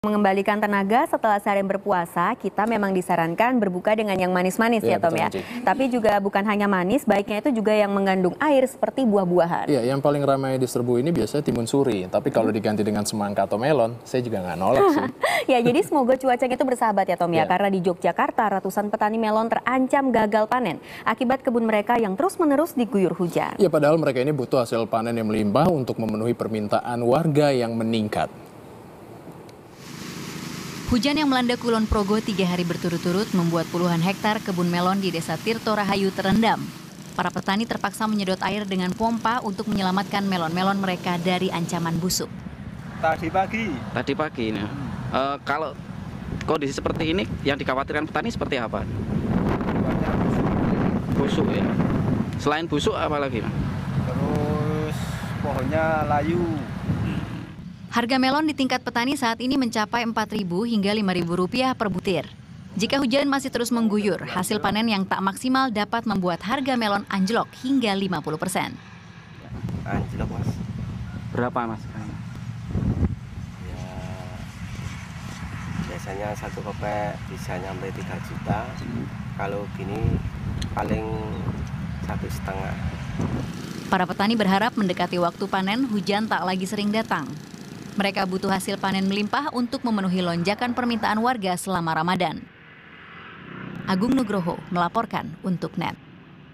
Mengembalikan tenaga setelah seharian berpuasa, kita memang disarankan berbuka dengan yang manis-manis ya Tom ya. Tapi juga bukan hanya manis, baiknya itu juga yang mengandung air seperti buah-buahan. Iya, yang paling ramai diserbu ini biasanya timun suri. Tapi kalau diganti dengan semangka atau melon, saya juga nggak nolak sih. Ya, jadi semoga cuacanya itu bersahabat ya Tom ya. Karena di Yogyakarta ratusan petani melon terancam gagal panen akibat kebun mereka yang terus-menerus diguyur hujan. Ya, padahal mereka ini butuh hasil panen yang melimpah untuk memenuhi permintaan warga yang meningkat. Hujan yang melanda Kulon Progo 3 hari berturut-turut membuat puluhan hektar kebun melon di Desa Tirto Rahayu terendam. Para petani terpaksa menyedot air dengan pompa untuk menyelamatkan melon-melon mereka dari ancaman busuk. Tadi pagi ini. Kalau kondisi seperti ini, yang dikhawatirkan petani seperti apa? Busuk ya. Selain busuk apa lagi? Terus pohonnya layu. Harga melon di tingkat petani saat ini mencapai Rp4.000 hingga Rp5.000 per butir. Jika hujan masih terus mengguyur, hasil panen yang tak maksimal dapat membuat harga melon anjlok hingga 50%. Anjlok mas. Berapa mas? Ya, biasanya 1 kepek bisa nyampe 3 juta. Kalau gini paling 1,5. Para petani berharap mendekati waktu panen hujan tak lagi sering datang. Mereka butuh hasil panen melimpah untuk memenuhi lonjakan permintaan warga selama Ramadan. Agung Nugroho melaporkan untuk NET.